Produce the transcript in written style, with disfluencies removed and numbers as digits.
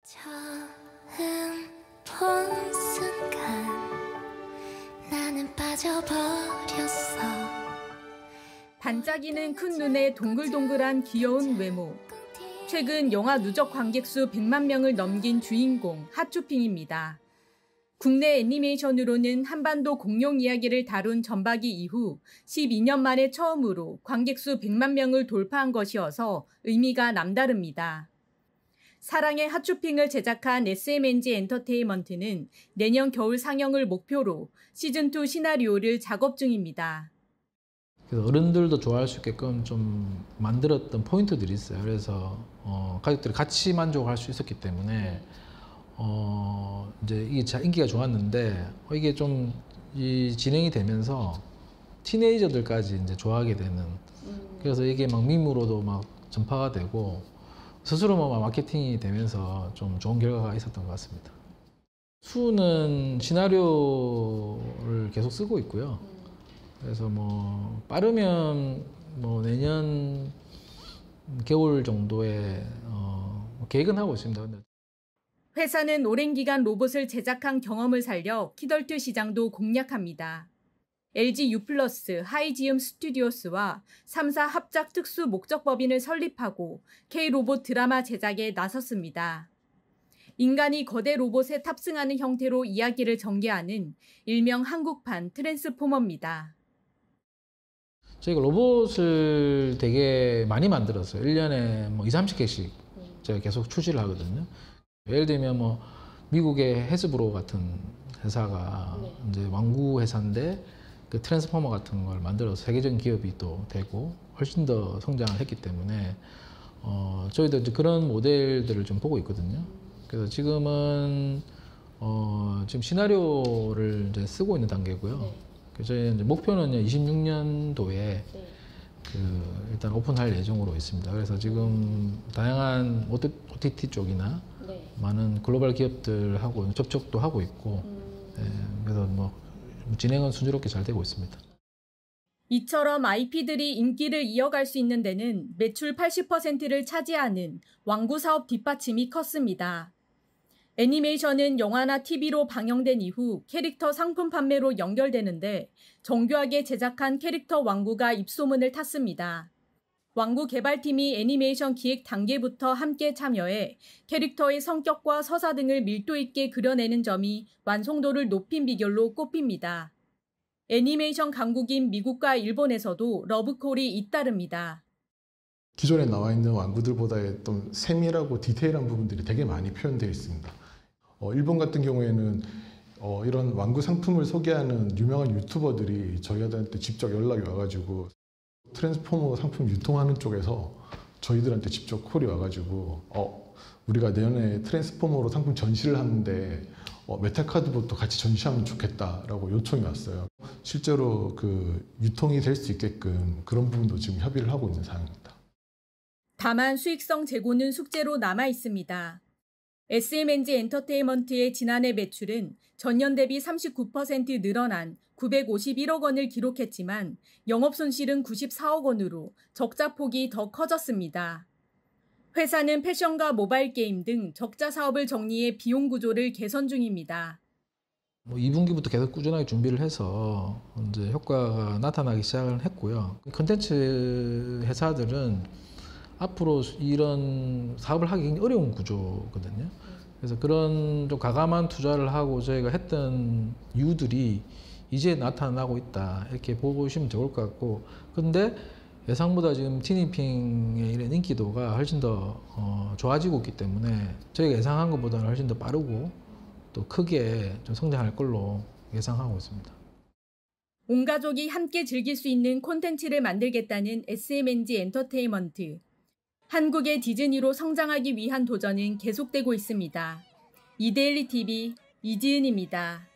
처음 본 순간 나는 빠져버렸어. 반짝이는 큰 눈에 동글동글한 귀여운 외모. 최근 영화 누적 관객수 100만 명을 넘긴 주인공 핫쇼핑입니다. 국내 애니메이션으로는 한반도 공룡 이야기를 다룬 전박이 이후 12년 만에 처음으로 관객수 100만 명을 돌파한 것이어서 의미가 남다릅니다. 사랑의 핫쇼핑을 제작한 SMNG 엔터테인먼트는 내년 겨울 상영을 목표로 시즌2 시나리오를 작업 중입니다. 그래서 어른들도 좋아할 수 있게끔 좀 만들었던 포인트들이 있어요. 그래서 가족들이 같이 만족할 수 있었기 때문에 이제 이게 인기가 좋았는데 이게 좀 진행이 되면서 티네이저들까지 이제 좋아하게 되는. 그래서 이게 막 밈으로도 막 전파가 되고 스스로 막 마케팅이 되면서 좀 좋은 결과가 있었던 것 같습니다. 수는 시나리오를 계속 쓰고 있고요. 그래서 뭐 빠르면 뭐 내년 겨울 정도에 계획은 하고 있습니다. 회사는 오랜 기간 로봇을 제작한 경험을 살려 키덜트 시장도 공략합니다. LG U+, 하이지움 스튜디오스와 3사 합작 특수 목적법인을 설립하고 K-로봇 드라마 제작에 나섰습니다. 인간이 거대 로봇에 탑승하는 형태로 이야기를 전개하는 일명 한국판 트랜스포머입니다. 저희가 로봇을 되게 많이 만들었어요. 1년에 뭐 20-30개씩 제가 계속 출시를 하거든요. 예를 들면 뭐 미국의 헤스브로 같은 회사가 이제 완구 회사인데 그 트랜스포머 같은 걸 만들어서 세계적인 기업이 또 되고 훨씬 더 성장을 했기 때문에 저희도 이제 그런 모델들을 좀 보고 있거든요. 그래서 지금은 지금 시나리오를 이제 쓰고 있는 단계고요. 그래서 저희 이제 목표는 26년도에 일단 오픈할 예정으로 있습니다. 그래서 지금 다양한 OTT 쪽이나 많은 글로벌 기업들하고 접촉도 하고 있고, 그래서 뭐 진행은 순조롭게 잘 되고 있습니다. 이처럼 IP들이 인기를 이어갈 수 있는 데는 매출 80%를 차지하는 완구 사업 뒷받침이 컸습니다. 애니메이션은 영화나 TV로 방영된 이후 캐릭터 상품 판매로 연결되는데 정교하게 제작한 캐릭터 완구가 입소문을 탔습니다. 완구 개발팀이 애니메이션 기획 단계부터 함께 참여해 캐릭터의 성격과 서사 등을 밀도 있게 그려내는 점이 완성도를 높인 비결로 꼽힙니다. 애니메이션 강국인 미국과 일본에서도 러브콜이 잇따릅니다. 기존에 나와 있는 완구들보다의 좀 세밀하고 디테일한 부분들이 되게 많이 표현되어 있습니다. 일본 같은 경우에는 이런 완구 상품을 소개하는 유명한 유튜버들이 저희한테 직접 연락이 와가지고 트랜스포머 상품 유통하는 쪽에서 저희들한테 직접 콜이 와가지고 우리가 내년에 트랜스포머로 상품 전시를 하는데 메탈카드부터 같이 전시하면 좋겠다라고 요청이 왔어요. 실제로 그 유통이 될 수 있게끔 그런 부분도 지금 협의를 하고 있는 상황입니다. 다만 수익성 제고는 숙제로 남아 있습니다. SMNG 엔터테인먼트의 지난해 매출은 전년 대비 39% 늘어난 951억 원을 기록했지만 영업손실은 94억 원으로 적자 폭이 더 커졌습니다. 회사는 패션과 모바일 게임 등 적자 사업을 정리해 비용 구조를 개선 중입니다. 2분기부터 계속 꾸준하게 준비를 해서 이제 효과가 나타나기 시작을 했고요. 콘텐츠 회사들은 앞으로 이런 사업을 하기 굉장히 어려운 구조거든요. 그래서 그런 좀 과감한 투자를 하고 저희가 했던 이유들이 이제 나타나고 있다 이렇게 보시면 좋을 것 같고, 근데 예상보다 지금 티니핑의 이런 인기도가 훨씬 더 좋아지고 있기 때문에 저희가 예상한 것보다는 훨씬 더 빠르고 또 크게 좀 성장할 걸로 예상하고 있습니다. 온 가족이 함께 즐길 수 있는 콘텐츠를 만들겠다는 SMNG 엔터테인먼트. 한국의 디즈니로 성장하기 위한 도전은 계속되고 있습니다. 이데일리 TV 이지은입니다.